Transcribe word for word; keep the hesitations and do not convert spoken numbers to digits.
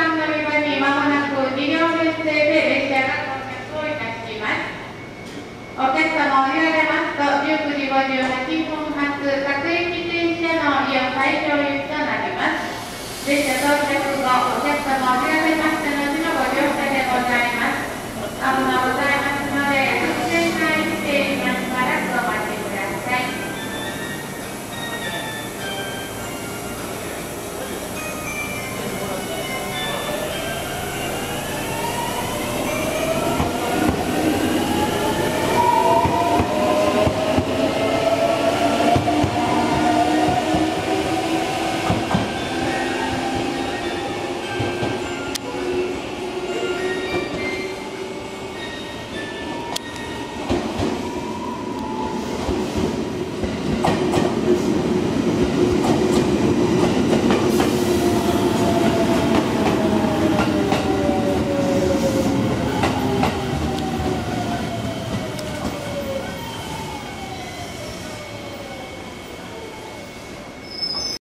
番乗り場にまもなくに両編成で列車が到着をいたします。お客様降りられますと、じゅうくじごじゅうはっぷん発各駅停車のイオン会場行きとなります。列車到着後、